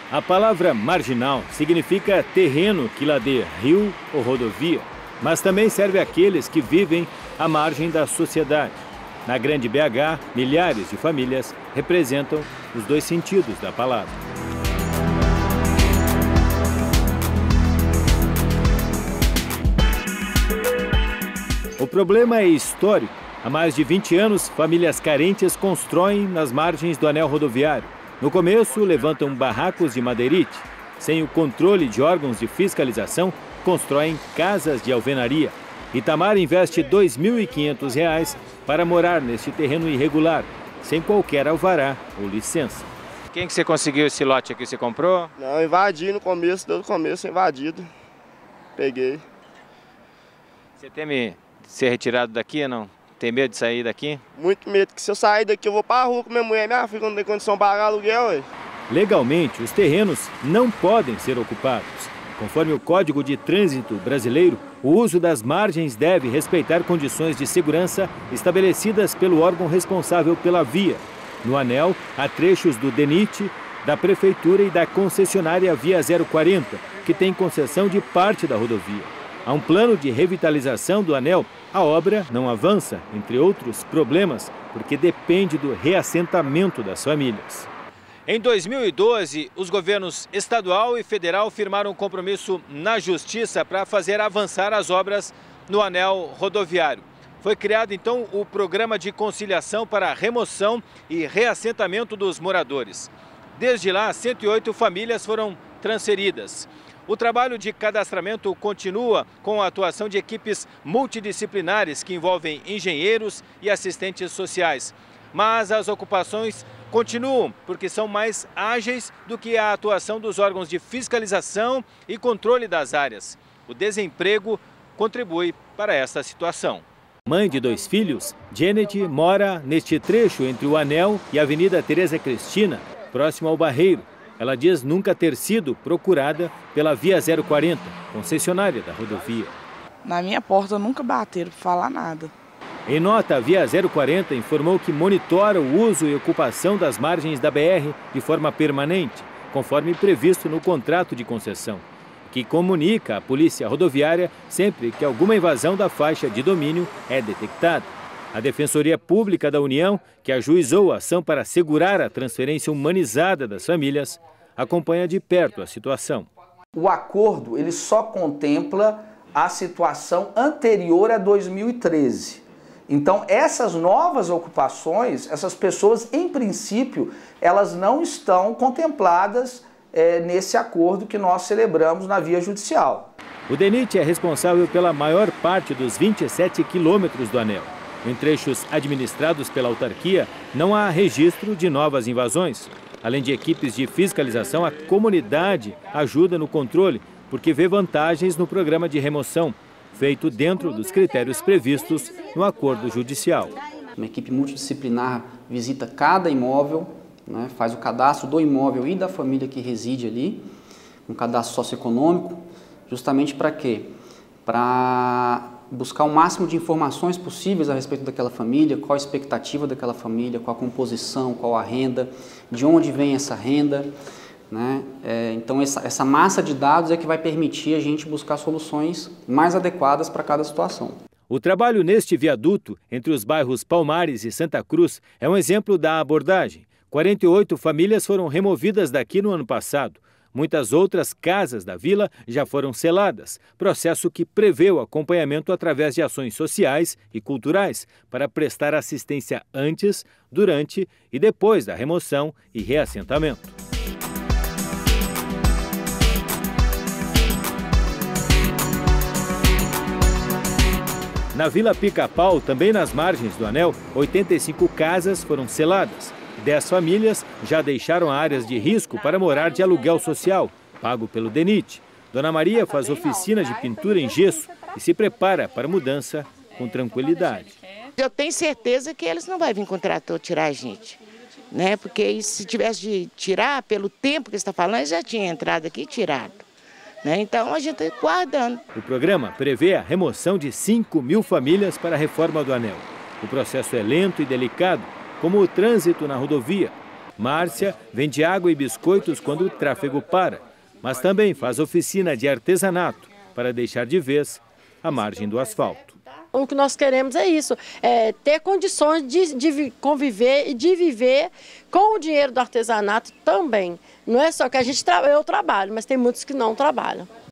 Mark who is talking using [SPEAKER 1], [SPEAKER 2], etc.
[SPEAKER 1] A palavra marginal significa terreno que ladeia rio ou rodovia, mas também serve àqueles que vivem à margem da sociedade. Na Grande BH, milhares de famílias representam os dois sentidos da palavra. O problema é histórico. Há mais de 20 anos, famílias carentes constroem nas margens do anel rodoviário. No começo, levantam barracos de madeirite. Sem o controle de órgãos de fiscalização, constroem casas de alvenaria. Itamar investe R$ 2.500 para morar neste terreno irregular, sem qualquer alvará ou licença.
[SPEAKER 2] Quem que você conseguiu esse lote aqui? Você comprou?
[SPEAKER 3] Não, invadi no começo, desde o começo invadido. Peguei.
[SPEAKER 2] Você teme ser retirado daqui ou não? Tem medo de sair daqui?
[SPEAKER 3] Muito medo, que se eu sair daqui eu vou para a rua com minha mulher e minha filha, não tem condição de pagar aluguel. Ué.
[SPEAKER 1] Legalmente, os terrenos não podem ser ocupados. Conforme o Código de Trânsito brasileiro, o uso das margens deve respeitar condições de segurança estabelecidas pelo órgão responsável pela via. No anel, há trechos do DENIT, da Prefeitura e da concessionária Via 040, que tem concessão de parte da rodovia. Há um plano de revitalização do anel. A obra não avança, entre outros problemas, porque depende do reassentamento das famílias.
[SPEAKER 2] Em 2012, os governos estadual e federal firmaram um compromisso na Justiça para fazer avançar as obras no anel rodoviário. Foi criado, então, o Programa de Conciliação para Remoção e Reassentamento dos Moradores. Desde lá, 108 famílias foram transferidas. O trabalho de cadastramento continua com a atuação de equipes multidisciplinares que envolvem engenheiros e assistentes sociais. Mas as ocupações continuam porque são mais ágeis do que a atuação dos órgãos de fiscalização e controle das áreas. O desemprego contribui para esta situação.
[SPEAKER 1] Mãe de 2 filhos, Janet mora neste trecho entre o anel e a Avenida Tereza Cristina, próximo ao Barreiro. Ela diz nunca ter sido procurada pela Via 040, concessionária da rodovia.
[SPEAKER 4] Na minha porta nunca bateram para falar nada.
[SPEAKER 1] Em nota, a Via 040 informou que monitora o uso e ocupação das margens da BR de forma permanente, conforme previsto no contrato de concessão, que comunica à Polícia Rodoviária sempre que alguma invasão da faixa de domínio é detectada. A Defensoria Pública da União, que ajuizou a ação para assegurar a transferência humanizada das famílias, acompanha de perto a situação.
[SPEAKER 5] O acordo ele só contempla a situação anterior a 2013. Então, essas novas ocupações, essas pessoas, em princípio, elas não estão contempladas nesse acordo que nós celebramos na via judicial.
[SPEAKER 1] O DENIT é responsável pela maior parte dos 27 quilômetros do anel. Em trechos administrados pela autarquia, não há registro de novas invasões. Além de equipes de fiscalização, a comunidade ajuda no controle, porque vê vantagens no programa de remoção, feito dentro dos critérios previstos no acordo judicial.
[SPEAKER 6] Uma equipe multidisciplinar visita cada imóvel, né, faz o cadastro do imóvel e da família que reside ali, um cadastro socioeconômico, justamente para quê? Para buscar o máximo de informações possíveis a respeito daquela família, qual a expectativa daquela família, qual a composição, qual a renda, de onde vem essa renda, né? Então essa massa de dados é que vai permitir a gente buscar soluções mais adequadas para cada situação.
[SPEAKER 1] O trabalho neste viaduto, entre os bairros Palmares e Santa Cruz, é um exemplo da abordagem. 48 famílias foram removidas daqui no ano passado. Muitas outras casas da vila já foram seladas, processo que prevê o acompanhamento através de ações sociais e culturais para prestar assistência antes, durante e depois da remoção e reassentamento. Na Vila Pica-Pau, também nas margens do anel, 85 casas foram seladas. 10 famílias já deixaram áreas de risco para morar de aluguel social, pago pelo DENIT. Dona Maria faz oficina de pintura em gesso e se prepara para a mudança com tranquilidade.
[SPEAKER 7] Eu tenho certeza que eles não vão vir com o trator tirar a gente, né? Porque se tivesse de tirar, pelo tempo que você está falando, eles já tinham entrado aqui e tirado. Né? Então a gente está guardando.
[SPEAKER 1] O programa prevê a remoção de 5.000 famílias para a reforma do anel. O processo é lento e delicado, como o trânsito na rodovia. Márcia vende água e biscoitos quando o tráfego para, mas também faz oficina de artesanato para deixar de vez a margem do asfalto.
[SPEAKER 8] O que nós queremos é isso, ter condições de conviver e de viver com o dinheiro do artesanato também. Não é só que eu trabalho, mas tem muitos que não trabalham.